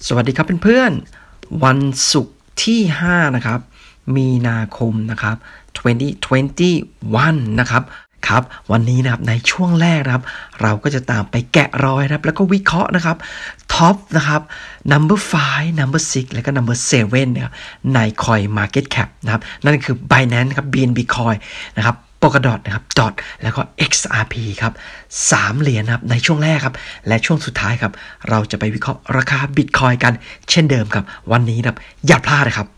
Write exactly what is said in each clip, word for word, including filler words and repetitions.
สวัสดีครับเพื่อนๆวันศุกร์ที่ห้านะครับมีนาคมนะครับสองพันยี่สิบเอ็ดนะครับครับวันนี้นะครับในช่วงแรกนะครับเราก็จะตามไปแกะรอยนะครับแล้วก็วิเคราะห์นะครับท็อปนะครับ number ห้า number หกแล้วก็ number เจ็ดนะครับใน Coin Market Cap นะครับนั่นคือ Binance นะครับ บี เอ็น บี Coin นะครับPolkadot นะครับ ดอท แล้วก็ เอ็กซ์ อาร์ พี ครับสามเหรียญครับในช่วงแรกครับและช่วงสุดท้ายครับเราจะไปวิเคราะห์ราคา Bitcoin กันเช่นเดิมครับวันนี้ครับอย่าพลาดนะครับ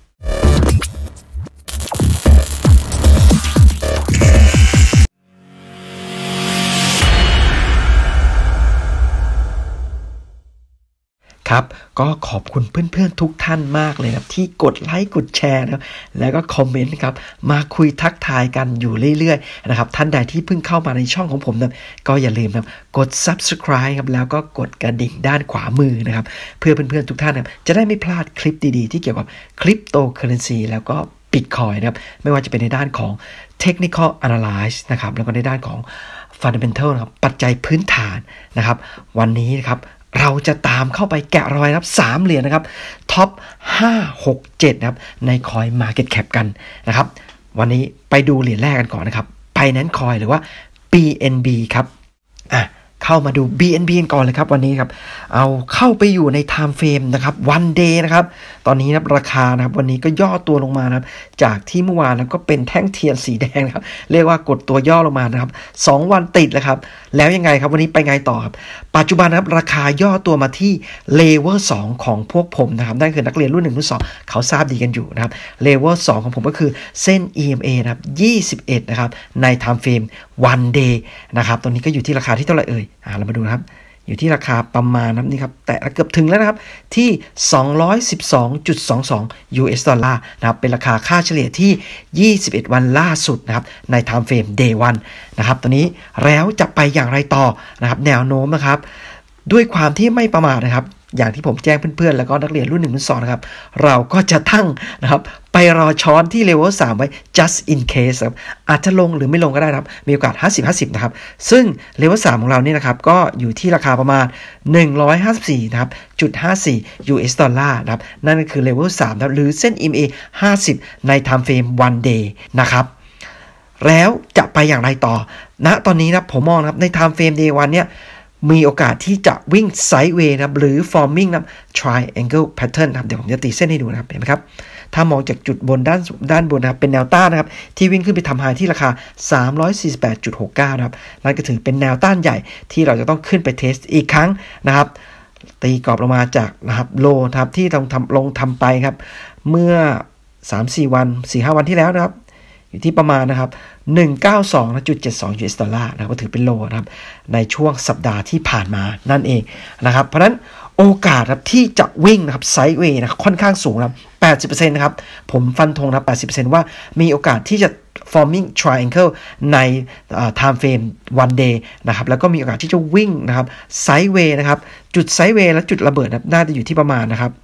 ครับก็ขอบคุณเพื่อนๆทุกท่านมากเลยครับที่กดไลค์กดแชร์นะครับแล้วก็คอมเมนต์ครับมาคุยทักทายกันอยู่เรื่อยๆนะครับท่านใดที่เพิ่งเข้ามาในช่องของผมนะก็อย่าลืมนะกด Subscribe ครับแล้วก็กดกระดิ่งด้านขวามือนะครับเพื่อเพื่อนๆทุกท่านนะจะได้ไม่พลาดคลิปดีๆที่เกี่ยวกับคริปโตเคอเรนซีแล้วก็ Bitcoin นะครับไม่ว่าจะเป็นในด้านของ Technical Analysis นะครับแล้วก็ในด้านของ Fundamental นะครับปัจจัยพื้นฐานนะครับวันนี้นะครับเราจะตามเข้าไปแกะรอยนะครับสามเหรียญนะครับท็อปห้า หก เจ็ดนะครับใน Coin Market Cap กันนะครับวันนี้ไปดูเหรียญแรกกันก่อนนะครับ Binance Coin หรือว่า บี เอ็น บี ครับอ่ะเข้ามาดู บี เอ็น บี กันก่อนเลยครับวันนี้ครับเอาเข้าไปอยู่ใน Time Frame นะครับ One Day นะครับตอนนี้นะราคานะครับวันนี้ก็ย่อตัวลงมานะครับจากที่เมื่อวานนะก็เป็นแท่งเทียนสีแดงครับเรียกว่ากดตัวย่อลงมานะครับสองวันติดแล้วครับแล้วยังไงครับวันนี้ไปไงต่อครับปัจจุบันนะครับราคาย่อตัวมาที่เลเวลสองของพวกผมนะครับนั่นคือนักเรียนรุ่นหนึ่งรุ่นสองเขาทราบดีกันอยู่นะครับเลเวลสองของผมก็คือเส้น อี เอ็ม เอ นะครับยี่สิบเอ็ดนะครับใน Time Frame One Day นะครับตอนนี้ก็อยู่ที่ราคาที่เท่าไหร่เอ่ยอ่าเรามาดูนะครับอยู่ที่ราคาประมาณนั้นนี่ครับแต่เกือบถึงแล้วนะครับที่ สองร้อยสิบสองจุดสองสอง ยู เอส ดอลลาร์นะครับเป็นราคาค่าเฉลี่ยที่ยี่สิบเอ็ดวันล่าสุดนะครับใน Time Frame Day วันนะครับตอนนี้แล้วจะไปอย่างไรต่อนะครับแนวโน้มนะครับด้วยความที่ไม่ประมาทนะครับอย่างที่ผมแจ้งเพื่อนๆแล้วก็นักเรียนรุ่นหนึ่งรุ่นสองนะครับเราก็จะตั้งนะครับไปรอช้อนที่เลเวลสามไว้ just in case ครับอาจจะลงหรือไม่ลงก็ได้ครับมีโอกาส ห้าสิบ ห้าสิบ นะครับซึ่งเลเวลสามของเรานี่นะครับก็อยู่ที่ราคาประมาณหนึ่งร้อยห้าสิบสี่นะครับจุดห้าสี่ ยู เอส ดอลลาร์นะครับนั่นก็คือเลเวลสามครับหรือเส้น อี เอ็ม เอ ห้าสิบใน Time Frame One Day นะครับแล้วจะไปอย่างไรต่อณนะตอนนี้นะผมมองนะครับใน Time Frame Day วันเนี่ยมีโอกาสที่จะวิ่งไซด์เวย์นะครับหรือ forming นะครับ triangle pattern นะครับเดี๋ยวผมจะตีเส้นให้ดูนะครับเห็นไหมครับถ้ามองจากจุดบนด้านด้านบนนะครับเป็นแนวต้านนะครับที่วิ่งขึ้นไปทำไฮที่ราคา สามร้อยสี่สิบแปดจุดหกเก้า นะครับนั่นก็ถือเป็นแนวต้านใหญ่ที่เราจะต้องขึ้นไปเทสอีกครั้งนะครับตีกรอบลงมาจากนะครับโลนะครับที่ลงทำลงทำไปครับเมื่อ สามสี่ วัน สี่ห้า วันที่แล้วนะครับอยู่ที่ประมาณนะครับหนึ่งร้อยเก้าสิบสองจุดเจ็ดสอง ยู เอส ดอลลาร์นะครับก็ถือเป็นโลนะครับในช่วงสัปดาห์ที่ผ่านมานั่นเองนะครับเพราะฉะนั้นโอกาสครับที่จะวิ่งนะครับไซด์เวย์นะครับค่อนข้างสูงนะครับ แปดสิบเปอร์เซ็นต์ นะครับผมฟันธงนะ แปดสิบเปอร์เซ็นต์ ว่ามีโอกาสที่จะ forming triangle ใน uh, time frame one day นะครับแล้วก็มีโอกาสที่จะวิ่งนะครับไซด์เวย์นะครับจุดไซด์เวย์และจุดระเบิดนะน่าจะอยู่ที่ประมาณนะครับ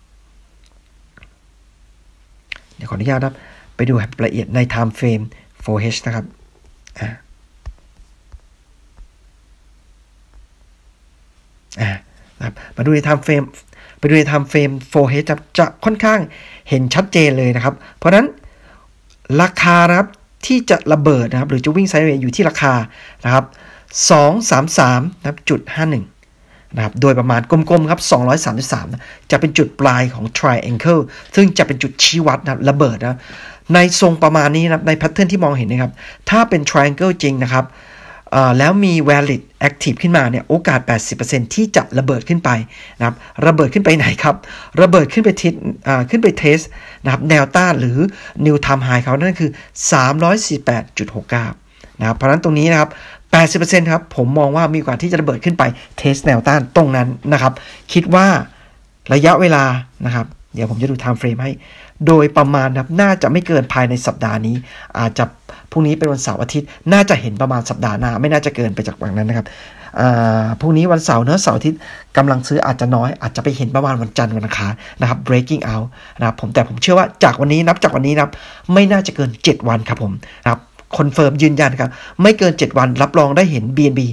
เดี๋ยวขออนุญาตนะครับไปดูแบบละเอียดใน Time Frameโฟร์ เอช นะครับอ่าอ่านะครับมาดูใน Time Frame ไปดูใน Time Frame โฟร์ เอช จะจะค่อนข้างเห็นชัดเจนเลยนะครับเพราะนั้นราคานะครับที่จะระเบิดนะครับหรือจะวิ่งไซด์เวย์อยู่ที่ราคานะครับสองร้อยสามสิบสามนะครับจุดห้าหนึ่งนะครับโดยประมาณกลมๆครับสองร้อยสามสิบสามนะจะเป็นจุดปลายของ triangle ซึ่งจะเป็นจุดชี้วัดนะครับระเบิดนะในทรงประมาณนี้นะครับในแพทเทิร์นที่มองเห็นนะครับถ้าเป็น triangle จริงนะครับแล้วมี valid active ขึ้นมาเนี่ยโอกาส แปดสิบเปอร์เซ็นต์ ที่จะระเบิดขึ้นไปนะครับระเบิดขึ้นไปไหนครับระเบิดขึ้นไปเทสขึ้นไปเทสนะครับแนวต้านหรือ new time high เขานั่นคือ สามร้อยสี่สิบแปดจุดหกเก้า นะครับเพราะฉะนั้นตรงนี้นะครับ แปดสิบเปอร์เซ็นต์ ครับผมมองว่ามีโอกาสที่จะระเบิดขึ้นไปเทสแนวต้านตรงนั้นนะครับคิดว่าระยะเวลานะครับเดี๋ยวผมจะดู time frame ให้โดยประมาณนะครับน่าจะไม่เกินภายในสัปดาห์นี้อาจจะพรุ่งนี้เป็นวันเสาร์อาทิตย์น่าจะเห็นประมาณสัปดาห์หน้าไม่น่าจะเกินไปจากวันนั้นนะครับพรุ่งนี้วันเสาร์เนอะเสาร์อาทิตย์กำลังซื้ออาจจะน้อยอาจจะไปเห็นประมาณวันจันทร์วันอังคารนะครับ breaking out นะครับผมแต่ผมเชื่อว่าจากวันนี้นับจากวันนี้นะครับไม่น่าจะเกินเจ็ดวันครับผมนะครับคอนเฟิร์มยืนยันครับไม่เกินเจ็ดวันรับรองได้เห็น บี เอ็น บี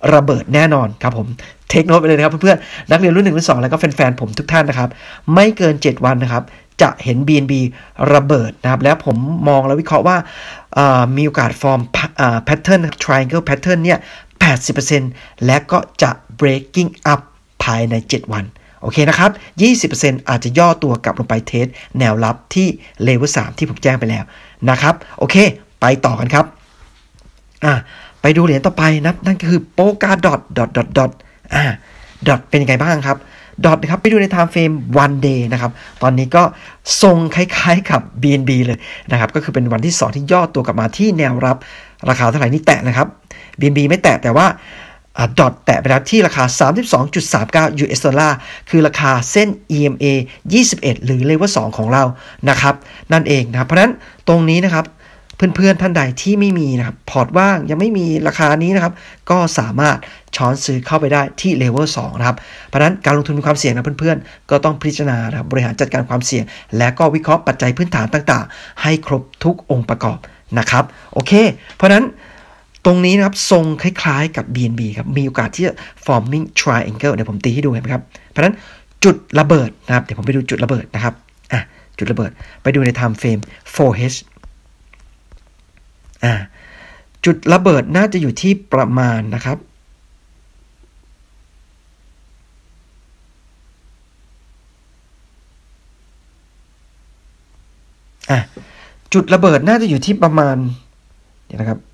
ระเบิดแน่นอนครับผมเทคโนโตไปเลยนะครับเพื่อนๆนักเรียนรุ่นหนึ่งรุ่นสองแล้วก็แฟนๆผมทุกท่านนะครับไม่เกินเจ็ดวันนะครับจะเห็น บี เอ็น บี ระเบิดนะครับแล้วผมมองแล้ววิเคราะห์ว่ามีโอกาสฟอร์มแพทเทิร์น triangle pattern เนี่ย แปดสิบเปอร์เซ็นต์ และก็จะ breaking up ภายในเจ็ดวันโอเคนะครับ ยี่สิบเปอร์เซ็นต์ อาจจะย่อตัวกลับลงไปเทสแนวรับที่เลเวลสามที่ผมแจ้งไปแล้วนะครับโอเคไปต่อกันครับอ่ะไปดูเหรียญต่อไปนะนั่นก็คือโปกาดอทดอทดอทดอทอ่าดอทเป็นยังไงบ้างครับดอทนะครับไปดูใน time frame one day นะครับตอนนี้ก็ทรงคล้ายๆกับ บี เอ็น บี เลยนะครับก็คือเป็นวันที่สองที่ย่อตัวกลับมาที่แนวรับราคาเท่าไหร่นี่แตะนะครับ บี เอ็น บี ไม่แตะแต่ว่าดอทแตะไปแล้วที่ราคา สามสิบสองจุดสามเก้า ยู เอส ดอลลาร์คือราคาเส้น อี เอ็ม เอ ยี่สิบเอ็ดหรือเลเวลสองของเรานะครับนั่นเองนะครับเพราะฉะนั้นตรงนี้นะครับเพื่อนๆท่านใดที่ไม่มีนะครับพอร์ตว่างยังไม่มีราคานี้นะครับก็สามารถช้อนซื้อเข้าไปได้ที่เลเวลสองนะครับเพราะฉะนั้นการลงทุนมีความเสี่ยงนะเพื่อนๆก็ต้องพิจารณานะครับบริหารจัดการความเสี่ยงและก็วิเคราะห์ปัจจัยพื้นฐานต่างๆให้ครบทุกองค์ประกอบนะครับโอเคเพราะฉะนั้นตรงนี้นะครับทรงคล้ายๆกับ บี เอ็น บี ครับมีโอกาสที่จะ forming triangle เดี๋ยวผมตีให้ดูเห็นไหมครับเพราะฉะนั้นจุดระเบิดนะครับเดี๋ยวผมไปดูจุดระเบิดนะครับอ่ะจุดระเบิดไปดูใน time frame โฟร์ เอช อ่าจุดระเบิดน่าจะอยู่ที่ประมาณนะครับอ่ะจุดระเบิดน่าจะอยู่ที่ประมาณเดี๋ยวนะครับ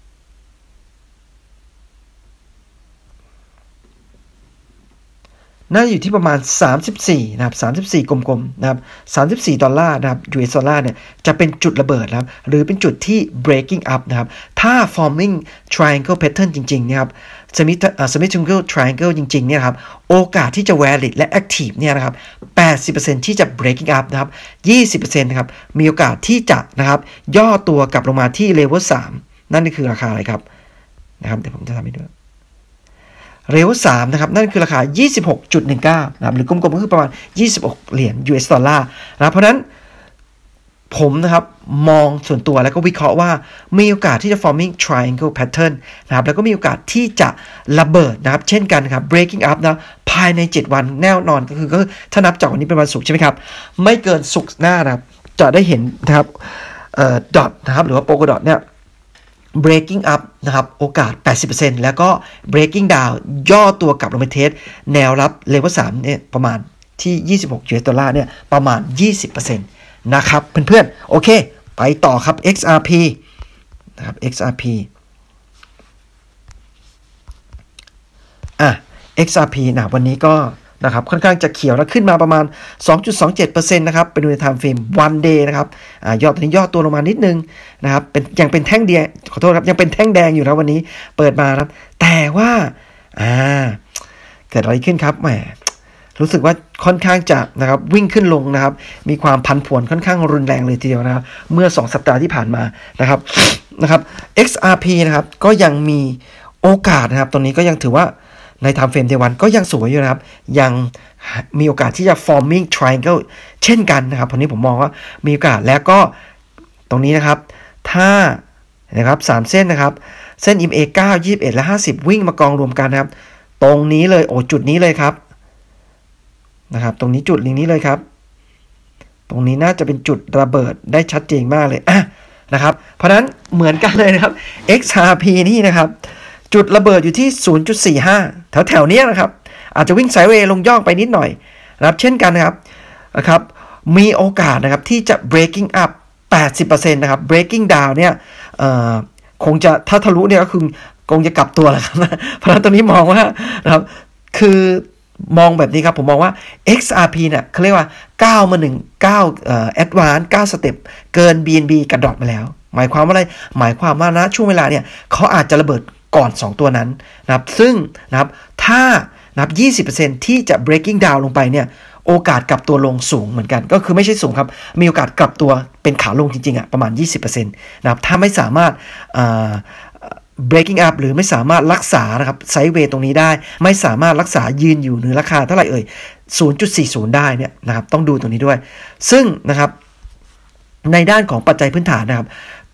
น่าจะอยู่ที่ประมาณสามสิบสี่นะครับสามสิบสี่กลมๆนะครับสามสิบสี่ดอลลาร์นะครับ ยู เอส ดอลลาร์เนี่ยจะเป็นจุดระเบิดนะครับหรือเป็นจุดที่ breaking up นะครับถ้า forming triangle pattern จริงๆเนี่ยครับ symmetrical triangle จริงๆเนี่ยครับโอกาสที่จะ valid และ active เนี่ยนะครับ แปดสิบเปอร์เซ็นต์ ที่จะ breaking up นะครับ ยี่สิบเปอร์เซ็นต์ นะครับมีโอกาสที่จะนะครับย่อตัวกลับลงมาที่ level สามนั่นคือราคาอะไรครับนะครับเดี๋ยวผมจะทำให้ดูเลเวลสามนะครับนั่นคือราคา ยี่สิบหกจุดหนึ่งเก้า นะครับหรือกลมๆก็คือประมาณยี่สิบหกเหรียญ ยู เอส ดอลลาร์นะเพราะนั้นผมนะครับมองส่วนตัวแล้วก็วิเคราะห์ว่ามีโอกาสที่จะ forming triangle pattern นะครับแล้วก็มีโอกาสที่จะระเบิดนะครับเช่นกันครับ breaking up นะภายในเจ็ดวันแน่นอนก็คือก็ถ้านับจากวันนี้เป็นวันศุกร์ใช่ไหมครับไม่เกินศุกร์หน้านะครับจะได้เห็นนะครับเอ่อ dot นะครับหรือว่า polka dot เนี่ยbreaking up นะครับโอกาส แปดสิบเปอร์เซ็นต์ แล้วก็ breaking down ย่อตัวกลับลงไปเทสแนวรับเลเวลสามเนี่ยประมาณที่ยี่สิบหก ยู เอส ดอลลาร์เนี่ยประมาณ ยี่สิบเปอร์เซ็นต์ นะครับเพื่อนๆโอเคไปต่อครับ เอ็กซ์ อาร์ พี นะครับ เอ็กซ์ อาร์ พี อ่ะ เอ็กซ์ อาร์ พี นะวันนี้ก็นะครับค่อนข้างจะเขียวแล้วขึ้นมาประมาณ สองจุดสองเจ็ดเปอร์เซ็นต์ นะครับไปดูใน time frame one day นะครับอ่ายอดตัวนี้ย่อตัวลงมานิดนึงนะครับเป็นยังเป็นแท่งแดงขอโทษครับยังเป็นแท่งแดงอยู่นะวันนี้เปิดมาครับแต่ว่าอ่าเกิดอะไรขึ้นครับแหมรู้สึกว่าค่อนข้างจะนะครับวิ่งขึ้นลงนะครับมีความผันผวนค่อนข้างรุนแรงเลยทีเดียวนะครับเมื่อสองสัปดาห์ที่ผ่านมานะครับนะครับ เอ็กซ์ อาร์ พี นะครับก็ยังมีโอกาสนะครับตรงนี้ก็ยังถือว่าใน time frame day one ก็ยังสวยอยู่นะครับยังมีโอกาสที่จะ forming triangle เช่นกันนะครับตรงนี้ผมมองว่ามีโอกาสแล้วก็ตรงนี้นะครับถ้านะครับสามเส้นนะครับเส้น อี เอ็ม เอ เก้า ยี่สิบเอ็ดและห้าสิบวิ่งมากองรวมกันนะครับตรงนี้เลยโอ้จุดนี้เลยครับนะครับตรงนี้จุดนี้เลยครับตรงนี้น่าจะเป็นจุดระเบิดได้ชัดเจนมากเลยอ่ะนะครับเพราะฉะนั้นเหมือนกันเลยนะครับ เอ็กซ์ อาร์ พี นี่นะครับจุดระเบิดอยู่ที่ ศูนย์จุดสี่ห้า แถวแถวนี้นะครับอาจจะวิ่งไซด์เวย์ลงย่องไปนิดหน่อยนะครับเช่นกันนะครับนะครับมีโอกาสนะครับที่จะ breaking up แปดสิบเปอร์เซ็นต์ นะครับ breaking down เนี่ยเอ่อคงจะถ้าทะลุเนี่ยก็คือคงจะกลับตัวแล้วครับเพราะฉะนั้นตรงนี้มองว่านะครับคือมองแบบนี้ครับผมมองว่า เอ็กซ์ อาร์ พี เนี่ยเขาเรียกว่าก้าวมาหนึ่งก้าวเอ่อ advance ก้าวสเต็ปเกิน บี เอ็น บี กับ ดอท มาแล้วหมายความว่าอะไรหมายความว่านะช่วงเวลาเนี่ยเขาอาจจะระเบิดก่อนสองตัวนั้นนะครับซึ่งนะครับถ้านะครับ ยี่สิบเปอร์เซ็นต์ ที่จะ breaking down ลงไปเนี่ยโอกาสกลับตัวลงสูงเหมือนกันก็คือไม่ใช่สูงครับมีโอกาสกลับตัวเป็นขาลงจริงๆอ่ะประมาณ ยี่สิบเปอร์เซ็นต์ นะครับถ้าไม่สามารถ breaking up หรือไม่สามารถรักษานะครับไซด์เวย์ตรงนี้ได้ไม่สามารถรักษายืนอยู่เหนือราคาเท่าไหร่เอ่ย ศูนย์จุดสี่ศูนย์ ได้เนี่ยนะครับต้องดูตรงนี้ด้วยซึ่งนะครับในด้านของปัจจัยพื้นฐานนะครับ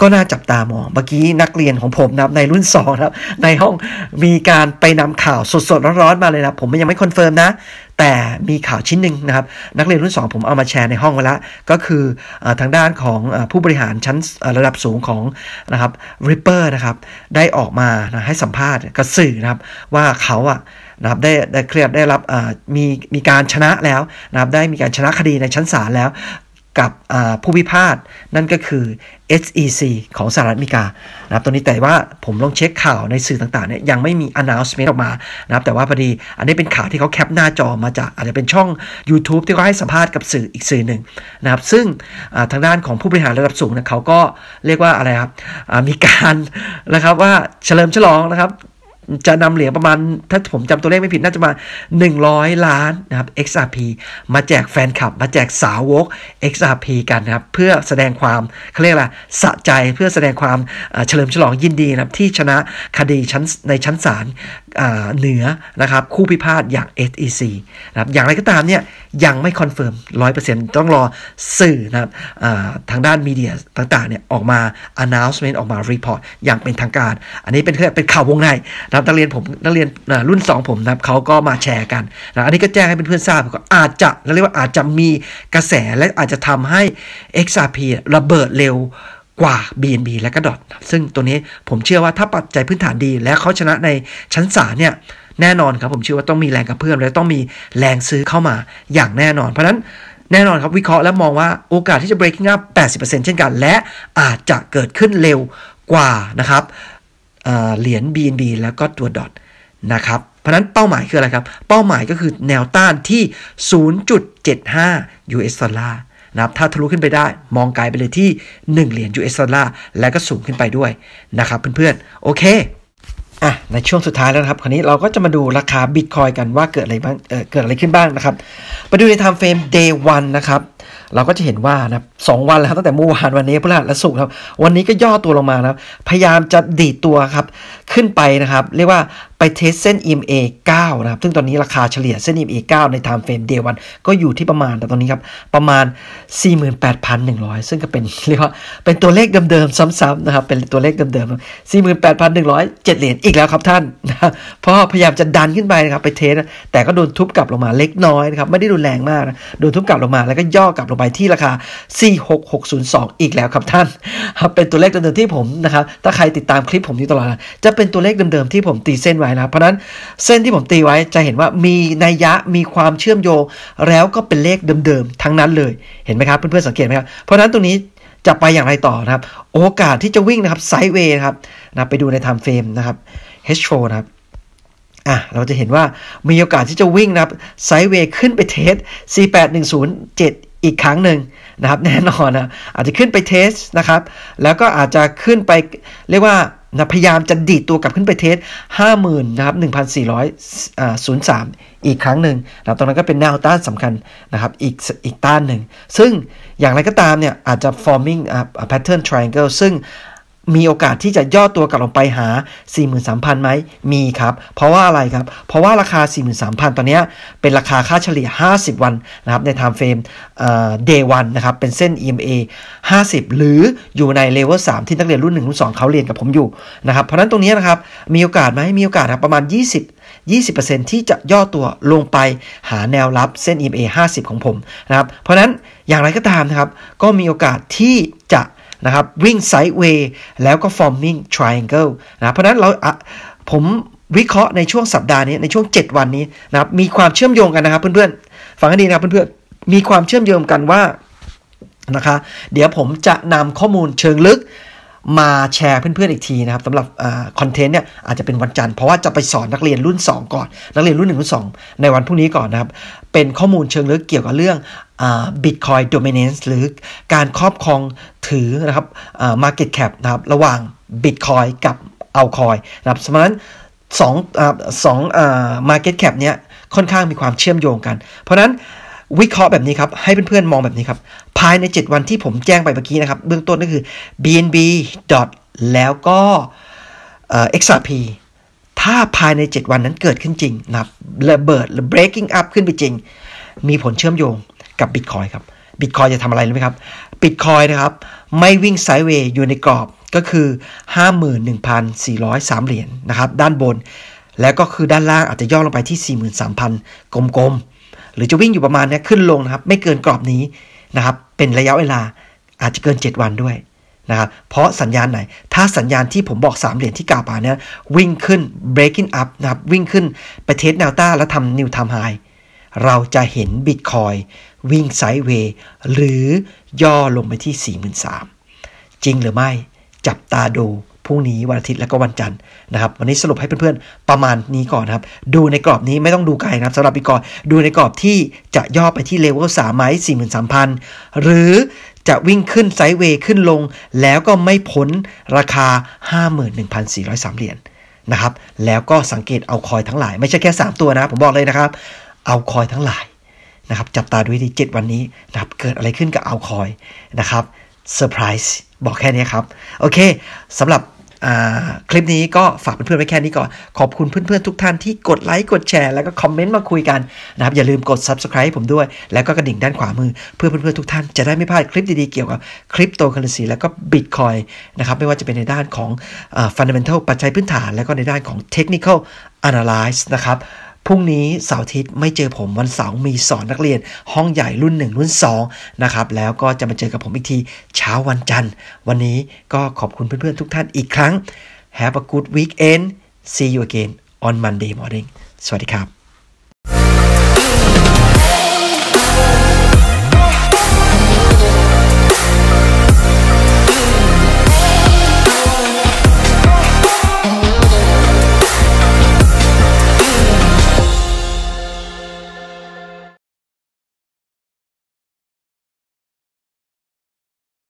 ก็น่าจับตามองเมื่อกี้นักเรียนของผมนะครับในรุ่นสองครับในห้องมีการไปนำข่าวสดๆร้อนๆมาเลยนะผมยังไม่คอนเฟิร์มนะแต่มีข่าวชิ้นหนึ่งนะครับนักเรียนรุ่นสองผมเอามาแชร์ในห้องไว้แล้วก็คือทางด้านของผู้บริหารชั้นระดับสูงของนะครับ Ripper นะครับได้ออกมานะให้สัมภาษณ์กับสื่อนะครับว่าเขาอะนะครับได้ได้เคลียร์ได้รับมีมีการชนะแล้วนะครับได้มีการชนะคดีในชั้นศาลแล้วกับผู้พิพาทนั่นก็คือ เอส อี ซี ของสหรัฐอเมริกานะครับตรงนี้แต่ว่าผมลองเช็คข่าวในสื่อต่างๆเนี่ยยังไม่มี announcement ออกมานะครับแต่ว่าพอดีอันนี้เป็นข่าวที่เขาแคปหน้าจอมาจากอาจจะเป็นช่อง YouTube ที่เขาให้สัมภาษณ์กับสื่ออีกสื่อหนึ่งนะครับซึ่งทางด้านของผู้บริหารระดับสูงนะเขาก็เรียกว่าอะไรครับมีการนะครับว่าเฉลิมฉลองนะครับจะนำเหรียญประมาณถ้าผมจำตัวเลขไม่ผิดน่าจะมาหนึ่งร้อยล้านนะครับ เอ็กซ์ อาร์ พี มาแจกแฟนคลับมาแจกสาวก เอ็กซ์ อาร์ พี กันนะครับเพื่อแสดงความเขาเรียกอะไรสะใจเพื่อแสดงความเฉลิมฉลองยินดีนะครับที่ชนะคดีชั้นในชั้นศาลเหนือนะครับคู่พิพาทอย่าง เอส อี ซี นะครับอย่างไรก็ตามเนี่ยยังไม่คอนเฟิร์ม ร้อยเปอร์เซ็นต์ ต้องรอสื่อนะครับทางด้านมีเดียต่างๆเนี่ยออกมา announcement ออกมา report อย่างเป็นทางการอันนี้เป็นเป็นข่าววงในนะครับนักเรียนผมนักเรียนรุ่นสองผมนะครับเขาก็มาแชร์กันนะอันนี้ก็แจ้งให้เพื่อนๆทราบก็อาจจะเรียกว่าอาจจะมีกระแสและอาจจะทำให้ เอ็กซ์ อาร์ พี ระเบิดเร็วกว่า บี เอ็น บี และก็ดอทซึ่งตัวนี้ผมเชื่อว่าถ้าปัจจัยพื้นฐานดีและเขาชนะในชั้นศาลเนี่ยแน่นอนครับผมเชื่อว่าต้องมีแรงกระเพื่อมและต้องมีแรงซื้อเข้ามาอย่างแน่นอนเพราะฉะนั้นแน่นอนครับวิเคราะห์และมองว่าโอกาสที่จะ breaking up แปดสิบเปอร์เซ็นต์ เช่นกันและอาจจะเกิดขึ้นเร็วกว่านะครับเหรียญ บี เอ็น บี แล้วก็ตัวดอทนะครับเพราะนั้นเป้าหมายคืออะไรครับเป้าหมายก็คือแนวต้านที่ ศูนย์จุดเจ็ดห้า ยู เอส ดอลลาร์นะครับถ้าทะลุขึ้นไปได้มองไกลไปเลยที่หนึ่งเหรียญ ยู เอส ดอลลาร์แล้วก็สูงขึ้นไปด้วยนะครับเพื่อนๆโอเคอ่ะในช่วงสุดท้ายแล้วนะครับคราวนี้เราก็จะมาดูราคา Bitcoin กันว่าเกิดอะไรบ้างเอ่อเกิดอะไรขึ้นบ้างนะครับไปดูใน time frame day วันนะครับเราก็จะเห็นว่านะครับสองวันแล้วตั้งแต่เมื่อวานวันนี้พฤหัสและศุกร์ครับวันนี้ก็ย่อตัวลงมานะครับพยายามจะดีดตัวครับขึ้นไปนะครับเรียกว่าไปเทสเส้น อี เอ็ม เอ เก้านะครับซึ่งตอนนี้ราคาเฉลี่ยเส้น อี เอ็ม เอ เก้าใน time frame day วันก็อยู่ที่ประมาณแต่ตอนนี้ครับประมาณ สี่หมื่นแปดพันหนึ่งร้อย ซึ่งก็เป็นเรียกว่าเป็นตัวเลขเดิมๆซ้ำๆนะครับเป็นตัวเลขเดิมๆ สี่หมื่นแปดพันหนึ่งร้อยเจ็ด เหรียญอีกแล้วครับท่านนะเพราะพยายามจะดันขึ้นไปนะครับไปเทสแต่ก็โดนทุบกลับลงมาเล็กน้อยนะครับไม่ได้รุนแรงมากนะโดนทุบกลับลงมาแล้วก็ย่อกลับลงไปที่ราคา สี่หกหกศูนย์สอง อีกแล้วครับท่านครับเป็นตัวเลขเดิมๆที่ผมนะครับถ้าใครติดตามคลิปผมอยู่ตลอดจะเป็นตัวเลขเดิมๆที่ผมตีเส้นไว้นะเพราะนั้นเส้นที่ผมตีไว้จะเห็นว่ามีนัยยะมีความเชื่อมโยงแล้วก็เป็นเลขเดิมๆทั้งนั้นเลยเห็นไหมครับเพื่อนๆสังเกตไหมครับเพราะนั้นตรงนี้จะไปอย่างไรต่อนะครับโอกาสที่จะวิ่งนะครับไซด์เวย์นะครับนะไปดูใน time frame นะครับ เอช โฟร์ นะครับอ่ะเราจะเห็นว่ามีโอกาสที่จะวิ่งนะครับไซด์เวย์ขึ้นไปเทส สี่แปดหนึ่งศูนย์เจ็ด อีกครั้งหนึ่งนะครับแน่นอนนะอาจจะขึ้นไปเทสนะครับแล้วก็อาจจะขึ้นไปเรียกว่านะพยายามจะดีดตัวกลับขึ้นไปเทส ห้าหมื่น นะครับ หนึ่งพันสี่ร้อยสาม อีกครั้งหนึ่งนะตรงนั้นก็เป็นแนวต้านสำคัญนะครับอีกอีกต้านหนึ่งซึ่งอย่างไรก็ตามเนี่ยอาจจะ forming a pattern triangle ซึ่งมีโอกาสที่จะย่อตัวกลับลงไปหา สี่หมื่นสามพัน ไหมมีครับเพราะว่าอะไรครับเพราะว่าราคา สี่หมื่นสามพัน ตอนนี้เป็นราคาค่าเฉลี่ยห้าสิบวันนะครับใน time frame เอ่อ day วันนะครับเป็นเส้น อี เอ็ม เอ ห้าสิบหรืออยู่ใน level สามที่นักเรียนรุ่นหนึ่งรุ่นสองเขาเรียนกับผมอยู่นะครับเพราะนั้นตรงนี้นะครับมีโอกาสไหมมีโอกาสครับประมาณยี่สิบ ยี่สิบเปอร์เซ็นต์ ที่จะย่อตัวลงไปหาแนวรับเส้น อี เอ็ม เอ ห้าสิบของผมนะครับเพราะนั้นอย่างไรก็ตามนะครับก็มีโอกาสที่จะนะครับวิ่งไซด์เวย์แล้วก็ forming triangle นะเพราะนั้นเราผมวิเคราะห์ในช่วงสัปดาห์นี้ในช่วงเจ็ดวันนี้นะครับมีความเชื่อมโยงกันนะครับเพื่อนๆฟังให้ดีนะครับเพื่อนๆมีความเชื่อมโยงกันว่านะคะเดี๋ยวผมจะนำข้อมูลเชิงลึกมาแชร์เพื่อนๆอีกทีนะครับสำหรับคอนเทนต์เนี่ยอาจจะเป็นวันจันทร์เพราะว่าจะไปสอนนักเรียนรุ่นสองก่อนนักเรียนรุ่นหนึ่งรุ่นสองในวันพรุ่งนี้ก่อนนะครับเป็นข้อมูลเชิงลึกเกี่ยวกับเรื่องBitcoin dominance หรือการครอบครองถือนะครับ market cap นะครับระหว่าง Bitcoin กับ Altcoin นะครับฉะนั้นสองสอง market cap เนี้ยค่อนข้างมีความเชื่อมโยงกันเพราะนั้นวิเคราะห์แบบนี้ครับให้เพื่อนๆมองแบบนี้ครับภายในเจ็ดวันที่ผมแจ้งไปเมื่อกี้นะครับเบื้องต้นก็คือ บี เอ็น บี dot แล้วก็ เอ็กซ์ อาร์ พี ถ้าภายในเจ็ดวันนั้นเกิดขึ้นจริงนะครับระเบิดหรือ breaking up ขึ้นไปจริงมีผลเชื่อมโยงกับ Bitcoin ครับ Bitcoin จะทำอะไรรู้ไหมครับ Bitcoin นะครับไม่วิ่งไซด์เวย์อยู่ในกรอบก็คือ ห้าหมื่นหนึ่งพันสี่ร้อยสาม เหรียญ นะครับด้านบนแล้วก็คือด้านล่างอาจจะย่อลงไปที่ สี่หมื่นสามพัน กลมๆหรือจะวิ่งอยู่ประมาณนี้ขึ้นลงนะครับไม่เกินกรอบนี้นะครับเป็นระยะเวลาอาจจะเกินเจ็ดวันด้วยนะครับเพราะสัญญาณไหนถ้าสัญญาณที่ผมบอกสามเหรียญที่กล่าวมาเนี่ยวิ่งขึ้น breaking up นะครับวิ่งขึ้นไปเทสแนวต้านแล้วทำ new time high เราจะเห็น Bitcoin วิ่งไซด์เวย์หรือย่อลงไปที่ สี่หมื่นสามพัน จริงหรือไม่จับตาดูพรุ่งนี้วันอาทิตย์และก็วันจันทร์นะครับวันนี้สรุปให้เพื่อนๆประมาณนี้ก่อนนะครับดูในกรอบนี้ไม่ต้องดูไกลนะครับสำหรับบิตคอยน์ดูในกรอบที่จะย่อไปที่เลเวลสามไหม สี่หมื่นสามพัน หรือจะวิ่งขึ้นไซด์เวย์ขึ้นลงแล้วก็ไม่พ้นราคา ห้าหมื่นหนึ่งพันสี่ร้อยสาม เหรียญนะครับแล้วก็สังเกตเอาคอยทั้งหลายไม่ใช่แค่สามตัวนะผมบอกเลยนะครับเอาคอยทั้งหลายนะครับจับตาดูให้ดีเจ็ดวันนี้นะครับเกิดอะไรขึ้นกับเอาคอยนะครับเซอร์ไพรส์บอกแค่นี้ครับโอเคสำหรับคลิปนี้ก็ฝากเพื่อนๆไว้แค่นี้ก่อนขอบคุณเพื่อนๆทุกท่านที่กดไลค์กดแชร์แล้วก็คอมเมนต์มาคุยกันนะครับอย่าลืมกด Subscribe ให้ผมด้วยแล้วก็กระดิ่งด้านขวามือเพื่อเพื่อนๆทุกท่านจะได้ไม่พลาดคลิปดีๆเกี่ยวกับคริปโตเคอเรนซีแล้วก็ Bitcoin นะครับไม่ว่าจะเป็นในด้านของ Fundamental ปัจจัยพื้นฐานแล้วก็ในด้านของ Technical Analysis นะครับพรุ่งนี้เสาร์อาทิตย์ไม่เจอผมวันเสาร์มีสอนนักเรียนห้องใหญ่รุ่นหนึ่งรุ่นสองนะครับแล้วก็จะมาเจอกับผมอีกทีเช้าวันจันทร์วันนี้ก็ขอบคุณเพื่อนๆทุกท่านอีกครั้ง Have a good weekend see you again on Monday morning สวัสดีครับ